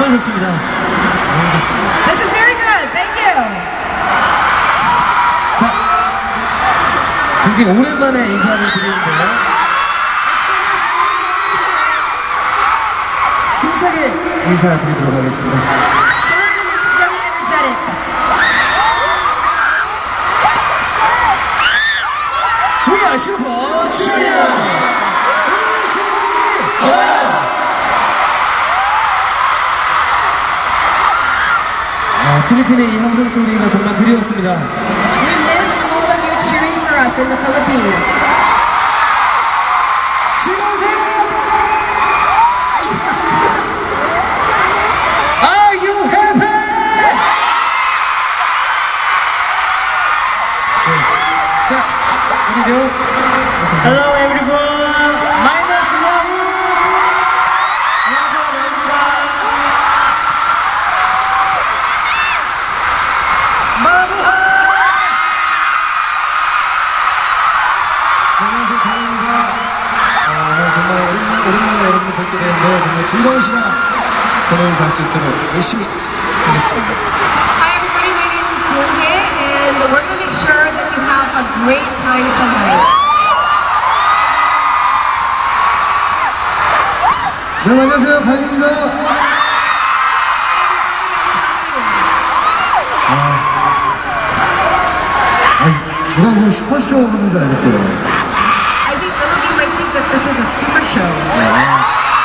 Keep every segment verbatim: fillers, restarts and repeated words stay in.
정말 좋습니다. 너무 좋습니다. This is very good. Thank you. 자, 굉장히 오랜만에 인사를 드리는데요. 힘차게 인사드리도록 하겠습니다. So we're going to make this very energetic. We are Super Junior! 아, 필리핀의 이 함성 소리가 정말 그리웠습니다. We miss all of you cheering for us in the Philippines. 즐거우세요? Are you happy? 네. 자, 어디요? Hello everyone. My name is Love. 안녕하세요, 러브입니다. 마부하. 안녕하세요, 다입니다. 어, 네, 정말 오랜만에, 오랜만에 여러분들 뵙게 되는데 정말 즐거운 시간 보내고 갈 수 있도록 열심히 하겠습니다. Hi everybody, my name is Donghae, and we're going to make sure that you have a great time tonight. 네, 안녕하세요, 가인입니다. 아, 아, 누가 보면 슈퍼쇼 하는 줄 알겠어요. I think some of you might think that this is a super show. 아,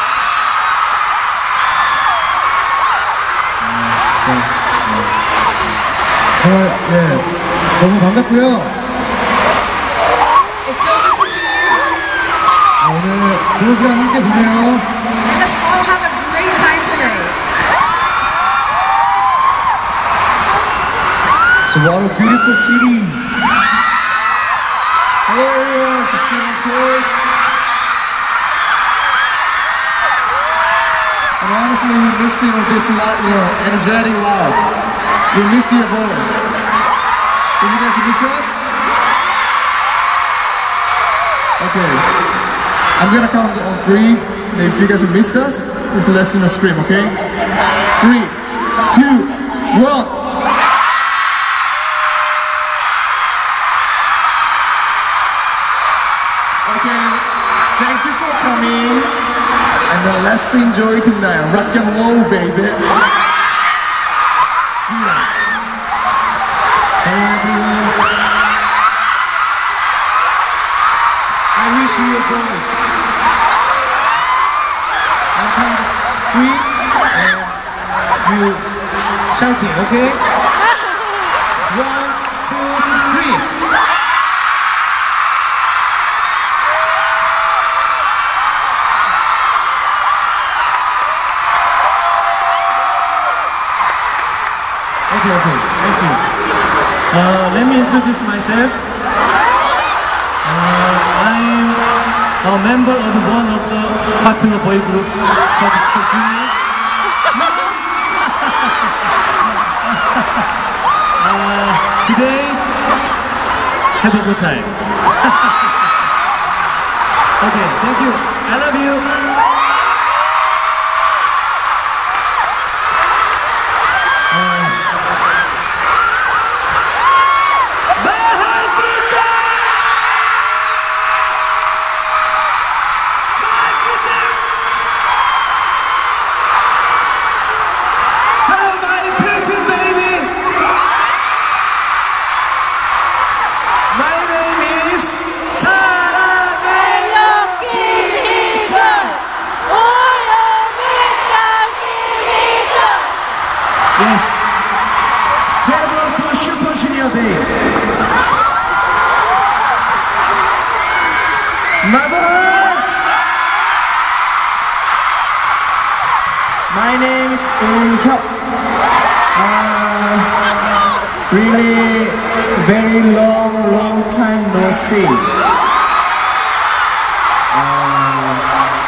정말, 예, 너무 반갑고요. It's so good to see you, 아, 오늘 좋은 시간 함께 보내요. and let's all have a great time tonight. So what a beautiful city. Hello everyone, it's Steven Choi. And honestly, we missed you with this loud, you know, energetic loud. We missed your voice. Did you guys miss us? Okay. I'm gonna count on three. And if you guys missed us, just let us know scream, okay? Three, two, one. Okay, thank you for coming. And now let's enjoy tonight. Rock and roll, baby. Hey everyone. I wish you a voice. I'm kind of three and you shouting, okay? One, two, three. Okay, okay, thank you. Uh, let me introduce myself. Uh, I'm a member of one of the popular boy groups called Super Junior. uh, today, have a good time. Okay, thank you. I love you. Yes. Have a good Super Junior day. Mother. My name is Eun Hyuk. Uh, really, very long, long time no see. Uh,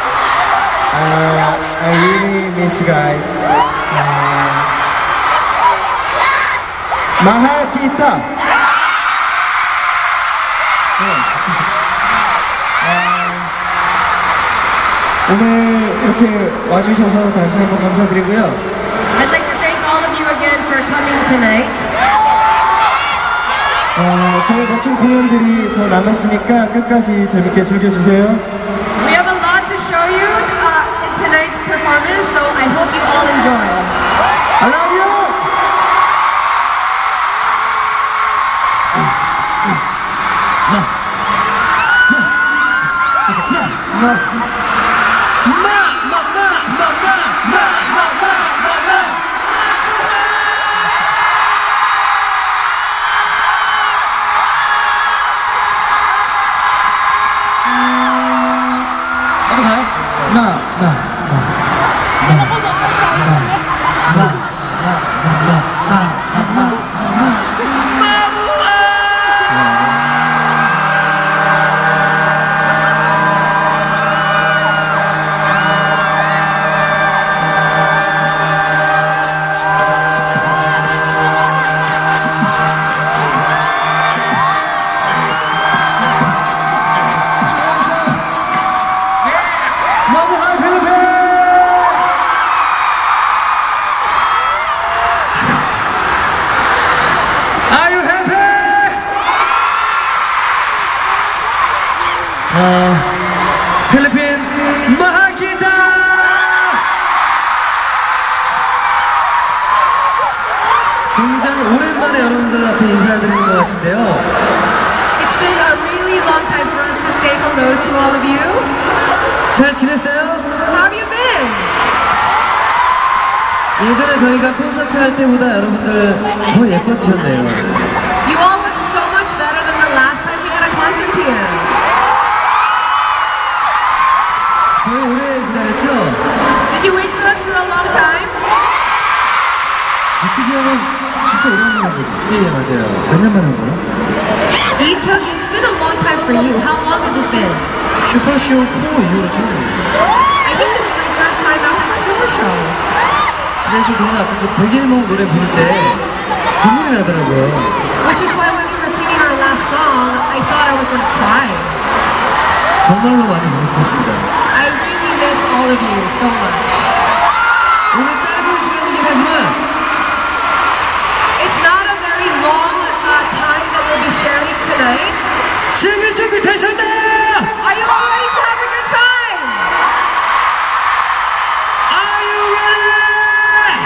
uh, I really miss you guys. Uh, 마하기타. 네. 어, 오늘 이렇게 와주셔서 다시 한번 감사드리고요. coming tonight. 어, 저의 멋진 공연들이 더 남았으니까 끝까지 재밌게 즐겨주세요. We have a lot to show you uh, in tonight's performance, so I hope you all enjoy. I love you! 나, 나, 나, 어, 필리핀 마하기다! 굉장히 오랜만에 여러분들 앞에 인사드리는 것 같은데요. It's been a really long time for us to say hello to all of you. 잘 지냈어요? How have you been? 예전에 저희가 콘서트 할 때보다 여러분들 더 예뻐지셨네요. You all look so much better than the last time we had a concert here. 저희 오래 기다렸죠? Did you wait for us for a long time? 이특이 형은 진짜 오랜만에 한 거죠? 예, 예, 맞아요. 몇 년 만에 한 거예요? Ita, it's been a long time for you. How long has it been? 슈퍼쇼 포 이후로 처음이에요. I think this is my first time after the super show. 그래서 저는 아까 그 백일몽 노래 부를 때 눈물이 나더라고요. Which is why when we were singing our last song, I thought I was gonna cry. 정말로 많이 보고 싶었습니다. I really miss all of you so much. 오늘 짧은 시간이긴 하지만 It's not a very long uh, time that we'll be sharing tonight. 즐길 준비 되셨나요? Are you all ready to have a good time? Are you ready?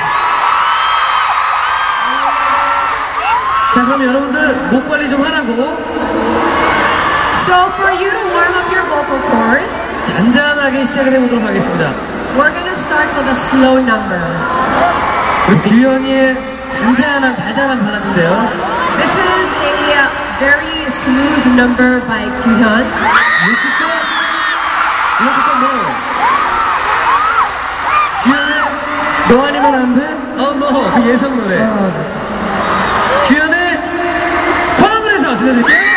자, 그럼 여러분들 목 관리 좀 하라고 So for you to warm up your vocal cords, 잔잔하게 시작을 해보도록 하겠습니다. we're gonna start with a slow number. 우리 규현이의 잔잔한 달달한 발라드인데요. This is a uh, very smooth number by Kyuhyun. 이렇게 또 이렇게 또 뭐? 규현의 너 아니면 안 돼? 어, 뭐, 그 예성 노래. 아, 네. 규현의 광을에서 들려드릴게요.